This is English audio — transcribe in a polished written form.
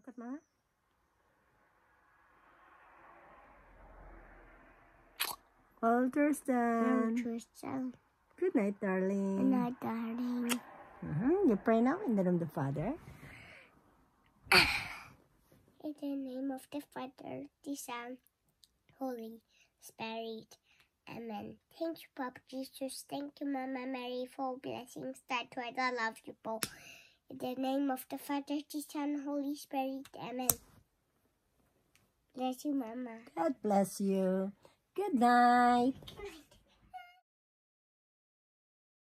Look at Mama. All Tristan. Tristan. Good night, darling. Good night, darling. You pray now in the name of the Father. In the name of the Father, the Son, Holy Spirit. Amen. Thank you, Papa Jesus. Thank you, Mama Mary, for blessings that I love you both. In the name of the Father, the Son, Holy Spirit. Amen. Bless you, Mama. God bless you. Good night.